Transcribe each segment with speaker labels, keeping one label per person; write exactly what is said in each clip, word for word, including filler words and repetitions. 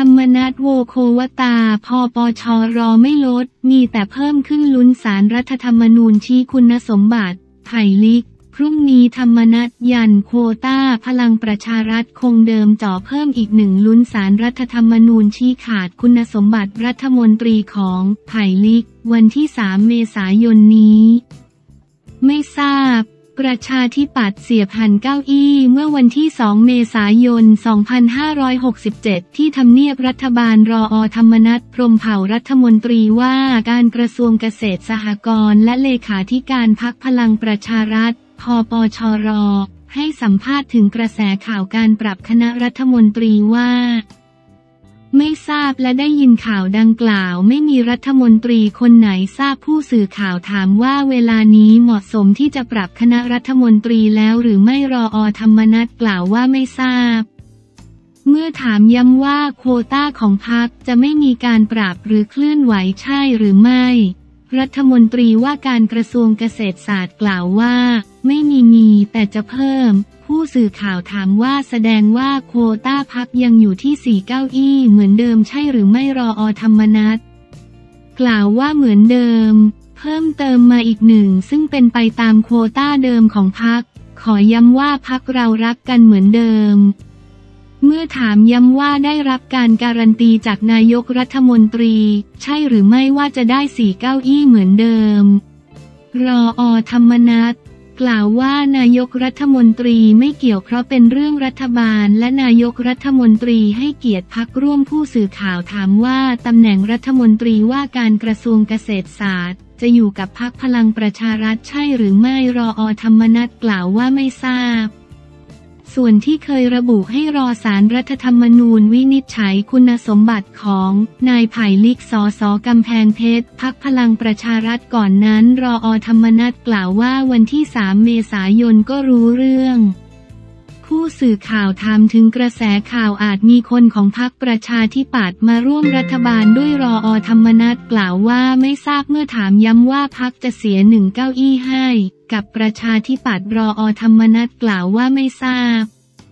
Speaker 1: รรมนัส โวโควตา พปชรไม่ลดมีแต่เพิ่มขึ้นลุ้นศาลรัฐธรรมนูญชี้คุณสมบัติไผ่ลิกพรุ่งนี้ธรรมนัสยันโควต้าพลังประชารัฐคงเดิมจ่อเพิ่มอีกหนึ่งลุ้นศาลรัฐธรรมนูญชี้ขาดคุณสมบัติรัฐมนตรีของไผ่ลิกวันที่สามเมษายนนี้ไม่ทราบประชาธิปัตย์เสียบหันเก้าอี้เมื่อวันที่สองเมษายนสองพันห้าร้อยหกสิบเจ็ดที่ทำเนียบรัฐบาลรอธรรมนัส พรหมเผ่ารัฐมนตรีว่าการกระทรวงเกษตรสหกรณ์และเลขาธิการพรรคพลังประชารัฐพปชรให้สัมภาษณ์ถึงกระแสข่าวการปรับคณะรัฐมนตรีว่าไม่ทราบและได้ยินข่าวดังกล่าวไม่มีรัฐมนตรีคนไหนทราบผู้สื่อข่าวถามว่าเวลานี้เหมาะสมที่จะปรับคณะรัฐมนตรีแล้วหรือไม่รอธรรมนัสกล่าวว่าไม่ทราบเมื่อถามย้ำว่าโควต้าของพรรคจะไม่มีการปรับหรือเคลื่อนไหวใช่หรือไม่รัฐมนตรีว่าการกระทรวงเกษตรศาสตร์กล่าวว่าไม่มีมีแต่จะเพิ่มผู้สื่อข่าวถามว่าแสดงว่าโควต้าพรรคยังอยู่ที่สี่เก้าอี้เหมือนเดิมใช่หรือไม่รอธรรมนัสกล่าวว่าเหมือนเดิมเพิ่มเติมมาอีกหนึ่งซึ่งเป็นไปตามโควต้าเดิมของพรรคขอย้ำว่าพรรคเรารักกันเหมือนเดิมเมื่อถามย้ำว่าได้รับการการันตีจากนายกรัฐมนตรีใช่หรือไม่ว่าจะได้สี่เก้าอี้เหมือนเดิมรอธรรมนัสกล่าวว่านายกรัฐมนตรีไม่เกี่ยวเพราะเป็นเรื่องรัฐบาลและนายกรัฐมนตรีให้เกียรติพรรคร่วมผู้สื่อข่าวถามว่าตำแหน่งรัฐมนตรีว่าการกระทรวงเกษตรศาสตร์จะอยู่กับพรรคพลังประชารัฐใช่หรือไม่รอธรรมนัสกล่าวว่าไม่ทราบส่วนที่เคยระบุให้รอศาลรัฐธรรมนูญวินิจฉัยคุณสมบัติของนายไผ่ลิกสสกำแพงเพชรพรรคพลังประชารัฐก่อนนั้นรอธรรมนัสกล่าวว่าวันที่สามเมษายนก็รู้เรื่องผู้สื่อข่าวถามถึงกระแสข่าวอาจมีคนของพรรคประชาธิปัตย์มาร่วมรัฐบาลด้วยรอธรรมนัสกล่าวว่าไม่ทราบเมื่อถามย้ำว่าพรรคจะเสียหนึ่งเก้าอี้ให้กับประชาธิปัตย์รอธรรมนัสกล่าวว่าไม่ทราบ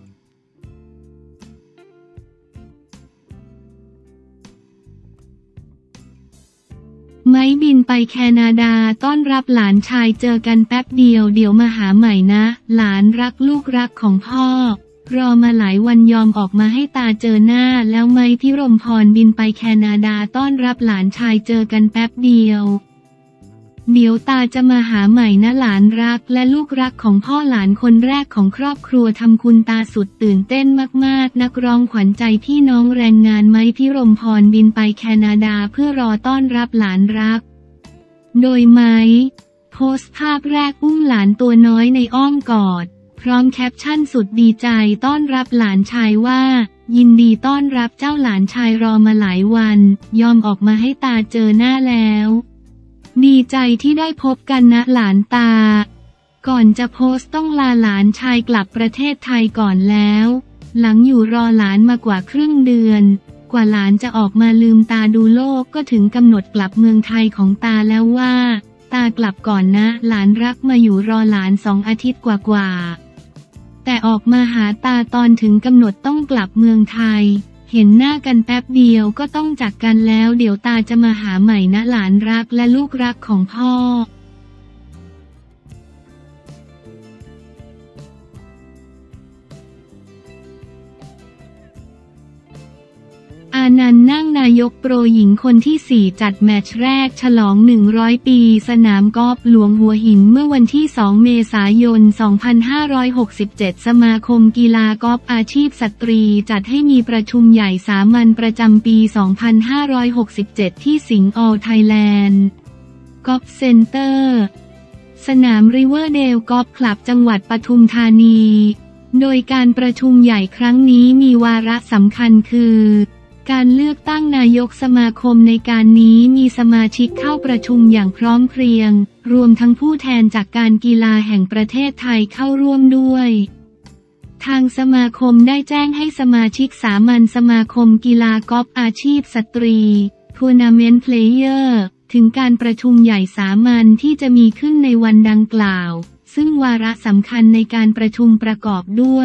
Speaker 1: ไม้บินไปแคนาดาต้อนรับหลานชายเจอกันแป๊บเดียวเดี๋ยวมาหาใหม่นะหลานรักลูกรักของพ่อรอมาหลายวันยอมออกมาให้ตาเจอหน้าแล้วไม้พิรมพรบินไปแคนาดาต้อนรับหลานชายเจอกันแป๊บเดียวเดี๋ยวตาจะมาหาใหม่นะหลานรักและลูกรักของพ่อหลานคนแรกของครอบครัวทำคุณตาสุดตื่นเต้นมากๆนักร้องขวัญใจพี่น้องแรงงานไม้พิรมพรบินไปแคนาดาเพื่อรอต้อนรับหลานรักโดยไม้โพสต์ภาพแรกอุ้มหลานตัวน้อยในอ้อมกอดพร้อมแคปชั่นสุดดีใจต้อนรับหลานชายว่ายินดีต้อนรับเจ้าหลานชายรอมาหลายวันยอมออกมาให้ตาเจอหน้าแล้วดีใจที่ได้พบกันนะหลานตาก่อนจะโพสต์ต้องลาหลานชายกลับประเทศไทยก่อนแล้วหลังอยู่รอหลานมากว่าครึ่งเดือนกว่าหลานจะออกมาลืมตาดูโลกก็ถึงกำหนดกลับเมืองไทยของตาแล้วว่าตากลับก่อนนะหลานรักมาอยู่รอหลานสองอาทิตย์กว่าๆแต่ออกมาหาตาตอนถึงกำหนดต้องกลับเมืองไทยเห็นหน้ากันแป๊บเดียวก็ต้องจากกันแล้วเดี๋ยวตาจะมาหาใหม่นะหลานรักและลูกรักของพ่ออานันต์นั่งนายกโปรหญิงคนที่สี่จัดแมตช์แรกฉลองหนึ่งร้อยปีสนามกอล์ฟหลวงหัวหินเมื่อวันที่สองเมษายนสองพันห้าร้อยหกสิบเจ็ดสมาคมกีฬากอล์ฟอาชีพสตรีจัดให้มีประชุมใหญ่สามัญประจำปีสองพันห้าร้อยหกสิบเจ็ดที่สิงห์ออลไทยแลนด์กอล์ฟเซ็นเตอร์สนามริเวอร์เดลกอล์ฟคลับจังหวัดปทุมธานีโดยการประชุมใหญ่ครั้งนี้มีวาระสำคัญคือการเลือกตั้งนายกสมาคมในการนี้มีสมาชิกเข้าประชุมอย่างพร้อมเพรียงรวมทั้งผู้แทนจากการกีฬาแห่งประเทศไทยเข้าร่วมด้วยทางสมาคมได้แจ้งให้สมาชิกสามัญสมาคมกีฬากอล์ฟอาชีพสตรี Tournament Player ถึงการประชุมใหญ่สามัญที่จะมีขึ้นในวันดังกล่าวซึ่งวาระสำคัญในการประชุมประกอบด้วย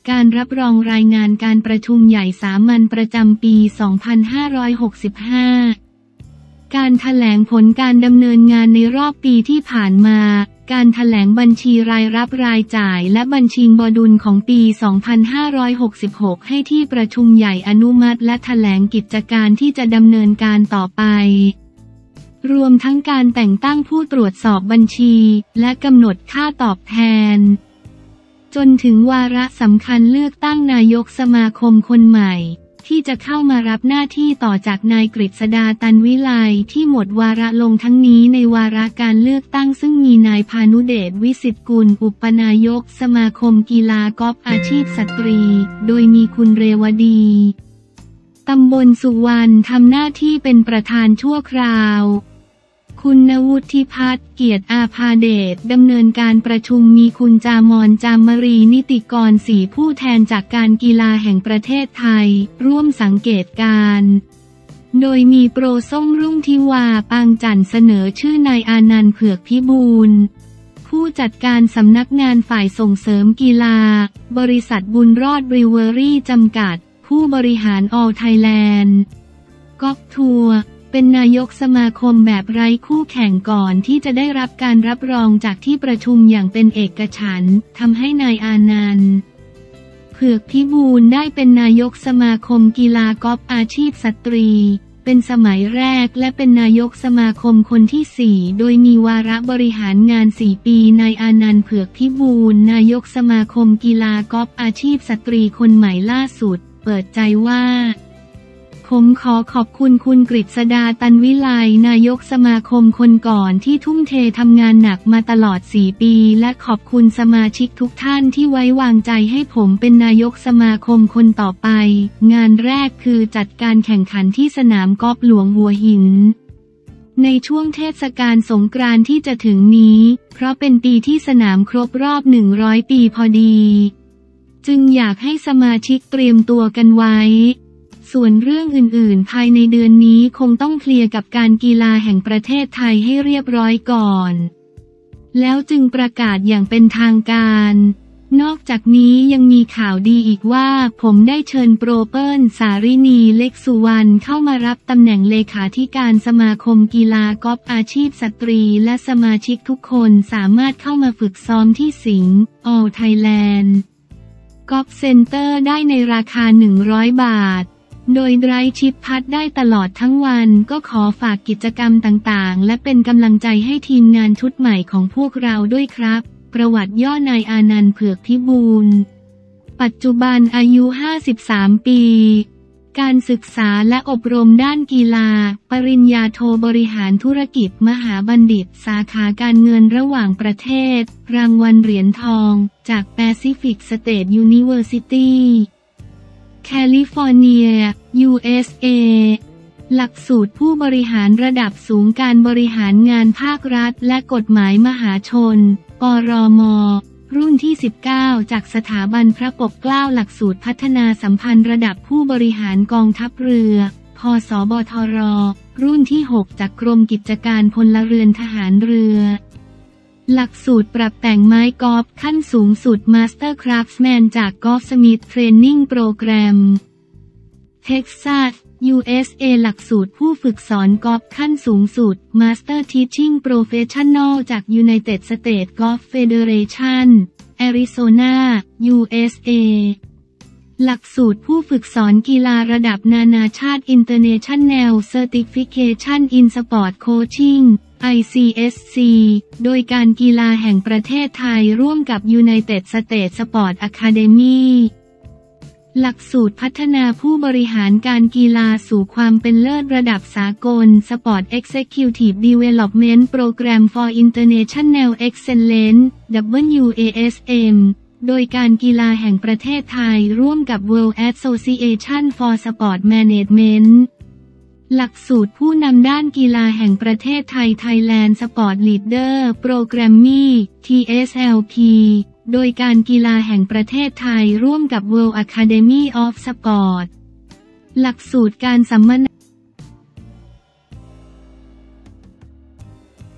Speaker 1: การรับรองรายงานการประชุมใหญ่สามัญประจำปี สองพันห้าร้อยหกสิบห้า การแถลงผลการดำเนินงานในรอบปีที่ผ่านมา การแถลงบัญชีรายรับรายจ่ายและบัญชีบดุลของปี สองพันห้าร้อยหกสิบหก ให้ที่ประชุมใหญ่อนุมัติและแถลงกิจการที่จะดำเนินการต่อไปรวมทั้งการแต่งตั้งผู้ตรวจสอบบัญชีและกำหนดค่าตอบแทนจนถึงวาระสำคัญเลือกตั้งนายกสมาคมคนใหม่ที่จะเข้ามารับหน้าที่ต่อจากนายกฤษดาตันวิไลที่หมดวาระลงทั้งนี้ในวาระการเลือกตั้งซึ่งมีนายพานุเดชวิสิทธิ์กุลอุปนายกสมาคมกีฬากอล์ฟอาชีพสตรีโดยมีคุณเรวดีตำบลสุวรรณทำหน้าที่เป็นประธานชั่วคราวคุณณวุฒิพัฒน์เกียรติอาภาเดชดำเนินการประชุมมีคุณจามอนจามรีนิติกรสี่ผู้แทนจากการกีฬาแห่งประเทศไทยร่วมสังเกตการณ์โดยมีโปรส้มรุ่งทิวาปางจันทร์เสนอชื่อนายอานันต์เผือกพิบูลผู้จัดการสำนักงานฝ่ายส่งเสริมกีฬาบริษัทบุญรอดบริเวอรี่จำกัดผู้บริหารออลไทยแลนด์กอล์ฟทัวร์เป็นนายกสมาคมแบบไร้คู่แข่งก่อนที่จะได้รับการรับรองจากที่ประชุมอย่างเป็นเอกฉันท์ทำให้นายอานันต์เผือกพิบูลได้เป็นนายกสมาคมกีฬากอล์ฟอาชีพสตรีเป็นสมัยแรกและเป็นนายกสมาคมคนที่สี่โดยมีวาระบริหารงานสี่ปีนายอานันต์เผือกพิบูลนายกสมาคมกีฬากอล์ฟอาชีพสตรีคนใหม่ล่าสุดเปิดใจว่าผมขอขอบคุณคุณกฤษดาตันวิไลนายกสมาคมคนก่อนที่ทุ่มเททำงานหนักมาตลอดสี่ปีและขอบคุณสมาชิกทุกท่านที่ไว้วางใจให้ผมเป็นนายกสมาคมคนต่อไปงานแรกคือจัดการแข่งขันที่สนามกอล์ฟหลวงหัวหินในช่วงเทศกาลสงกรานต์ที่จะถึงนี้เพราะเป็นปีที่สนามครบรอบหนึ่งร้อยปีพอดีจึงอยากให้สมาชิกเตรียมตัวกันไว้ส่วนเรื่องอื่นๆภายในเดือนนี้คงต้องเคลียร์กับการกีฬาแห่งประเทศไทยให้เรียบร้อยก่อนแล้วจึงประกาศอย่างเป็นทางการนอกจากนี้ยังมีข่าวดีอีกว่าผมได้เชิญโปรเปิลสารินีเล็กสุวรรณเข้ามารับตำแหน่งเลขาธิการสมาคมกีฬากอล์ฟอาชีพสตรีและสมาชิกทุกคนสามารถเข้ามาฝึกซ้อมที่สิงห์ออลไทยแลนด์กอล์ฟเซ็นเตอร์ได้ในราคาหนึ่งร้อยบาทโดยไดรฟ์ชิปพัดได้ตลอดทั้งวันก็ขอฝากกิจกรรมต่างๆและเป็นกำลังใจให้ทีมงานชุดใหม่ของพวกเราด้วยครับประวัติย่อนายอานันต์เผือกพิบูลปัจจุบันอายุห้าสิบสามปีการศึกษาและอบรมด้านกีฬาปริญญาโทบริหารธุรกิจมหาบัณฑิตสาขาการเงินระหว่างประเทศรางวัลเหรียญทองจาก Pacific State Universityแคลิฟอร์เนีย ยู เอส เอ หลักสูตรผู้บริหารระดับสูงการบริหารงานภาครัฐและกฎหมายมหาชน ปรม. รุ่นที่ สิบเก้า จากสถาบันพระปกเกล้าหลักสูตรพัฒนาสัมพันธ์ระดับผู้บริหารกองทัพเรือ พสบทร รุ่นที่ หก จากกรมกิจการพลเรือนทหารเรือหลักสูตรปรับแต่งไม้กอล์ฟขั้นสูงสุด Master Craftsman จาก Golf Smith Training Program เท็กซัส ยู เอส เอ หลักสูตรผู้ฝึกสอนกอล์ฟขั้นสูงสุด Master Teaching Professional จาก United States Golf Federation แอริโซนา ยู เอส เอ หลักสูตรผู้ฝึกสอนกีฬาระดับนานาชาติ International Certification in Sport Coachingไอ ซี เอส ซี โดยการกีฬาแห่งประเทศไทยร่วมกับ United States Sport Academy หลักสูตรพัฒนาผู้บริหารการกีฬาสู่ความเป็นเลิศระดับสากล Sport Executive Development Program for International Excellence ดับเบิลยู เอ เอส เอ็ม โดยการกีฬาแห่งประเทศไทยร่วมกับ World Association for Sport Managementหลักสูตรผู้นำด้านกีฬาแห่งประเทศไทย Thailand Sport Leader Programme ที เอส แอล พี โดยการกีฬาแห่งประเทศไทยร่วมกับ World Academy of Sport หลักสูตรการสัมมนา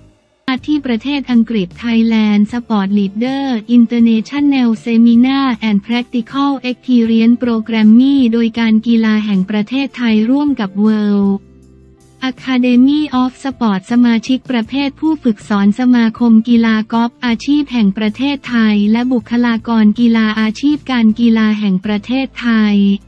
Speaker 1: ที่ประเทศอังกฤษ Thailand Sport Leader International Seminar and Practical Experience Programme โดยการกีฬาแห่งประเทศไทยร่วมกับ World Academy of Sport สมาชิกประเภทผู้ฝึกสอนสมาคมกีฬากอล์ฟอาชีพแห่งประเทศไทยและบุคลากรกีฬาอาชีพการกีฬาแห่งประเทศไทย